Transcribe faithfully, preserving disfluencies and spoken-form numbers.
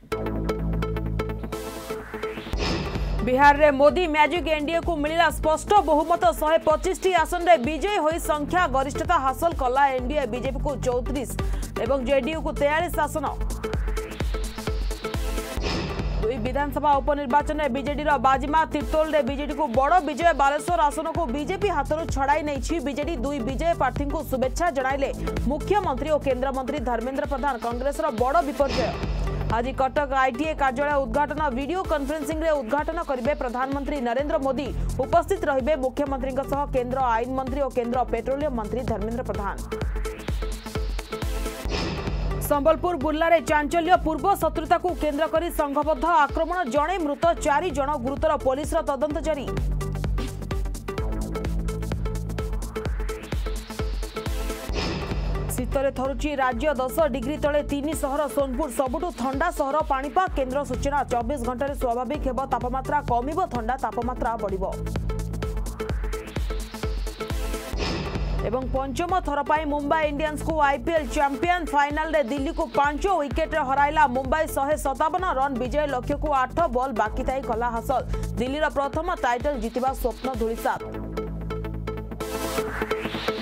बिहार रे Modi magic NDA को मिला स्पष्ट बहुमत शहे पचिश टी आसन रे विजयी होई संख्या गरिष्ठता हासिल कला एनडीए बीजेपी को चौतीस एवं जेडीयू को तेयालीस आसन। दुई विधानसभा उपनिर्वाचन में बीजेडी बाजिमा तिर्तोल रे बीजेडी को बड़ विजय बालेश्वर आसन को बीजेपी हाथों छड़ाई नहीं बीजेडी दुई विजय प्रार्थी को शुभेच्छा जणाइले मुख्यमंत्री और केंद्र मंत्री धर्मेंद्र प्रधान। कांग्रेस बड़ विपर्यय आज कटक आईटीए कार्यालय उद्घाटन वीडियो कॉन्फ्रेंसिंग रे उद्घाटन करेंगे प्रधानमंत्री नरेंद्र मोदी। उपस्थित रहिबे मुख्यमंत्री सह केंद्र आईन मंत्री और केंद्र पेट्रोलियम मंत्री धर्मेंद्र प्रधान। संबलपुर बुर्ला चांचल्य पूर्व शत्रुता को केंद्र करी संघबद्ध आक्रमण जड़े मृत चारि जन गुरुतर पुलिस तदंत जारी। शीतरे थरुची राज्य दस डिग्री तले तीन सहर सोनपुर सबुठु ठंडा सहर पाणीपाग केन्द्र सूचना चौबीस घंटे स्वाभाविक हेब तापमात्रा कमिबो ठंडा तापमात्रा बढ़िबो। एवं पंचम थर पाई मुंबई इंडियंस को आईपीएल चैंपियन फाइनल रे दिल्ली को पांच विकेट रे हराइला मुंबई शहे सतावन रन विजय लक्ष्य को आठ बॉल बाकी थाई कला हासिल। दिल्ली रा प्रथम टाइटल जीतिबा स्वप्न धूलिसात।